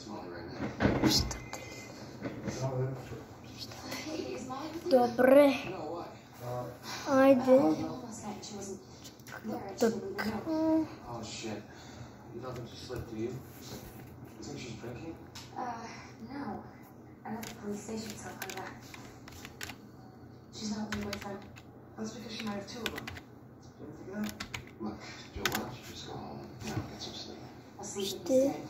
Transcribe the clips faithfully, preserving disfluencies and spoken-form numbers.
Добре. Айде. Так. Oh shit. You don't think she slipped, do you? You think she's drinking? Uh, no. I'm at the police station, so I'll come back. She's not with her boyfriend. That's because she might have two of them. Did you ever think of that? Look, Joe, why don't you just go home and, you know, get some sleep? I'll sleep with you instead.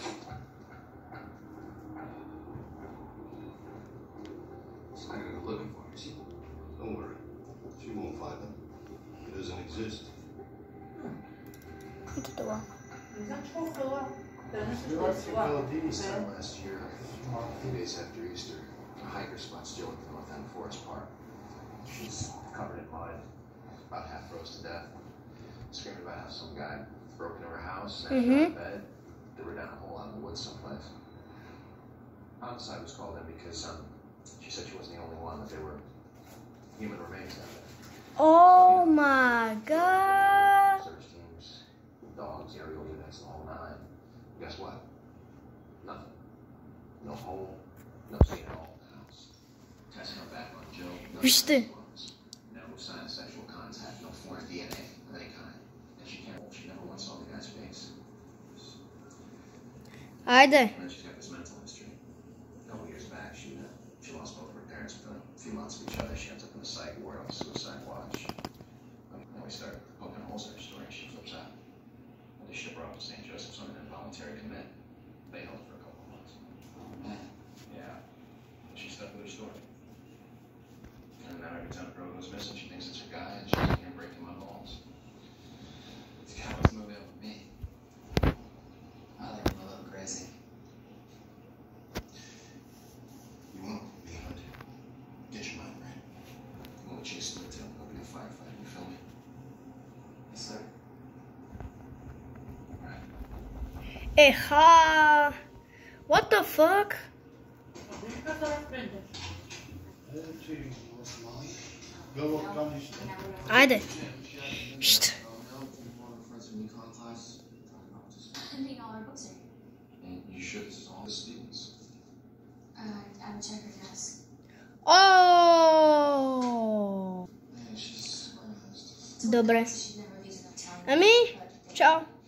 It's not gonna go looking for her, see? Don't worry. She won't find them. It doesn't exist. Idę do łap. We left the Philippines last year, a few days after Easter. A hiker spots Jill at the North End Forest Park. She's covered in mud, about half froze to death, screaming about how some guy broke into her house, snatched her out of bed, threw her down a hole out in the woods someplace. Homicide was called in because um, she said she wasn't the only one, that there were human remains out there. Oh my god. Search teams, dogs, aerial units, the whole nine. Guess what? Nothing. No hole, no C N O in the house. Tests come back on Jill. No Viste? No sign of sexual contact, no foreign D N A of any kind. And she can't, she never once saw the guy's face. Ayde. And then she's got this mental history. A couple years back, she, uh, she lost both of her parents within a few months of each other. She ends up in the psych ward on a suicide watch. And then we start poking holes in her story, and she flips out. And they ship her off to Saint Joseph's on an involuntary commit. They held for a couple of months. Yeah. She stuck with her story. And now every time a girl goes missing, she thinks it's her guy, and she's in here breaking my balls. This guy wants to move in with me. I like him a little crazy. You won't be hunted. Get your mind right. You want to chase the tail, I'll be a firefighter, you feel me? Yes, sir. Alright. Eha. What the fuck? Ayde. Şşt. I'm being all our books are. And you sure this is all the students? Uh, I would check her desk. Oh. Man, she's surprised. Dobre. She'd never leave without telling A me, mi? but- Ciao.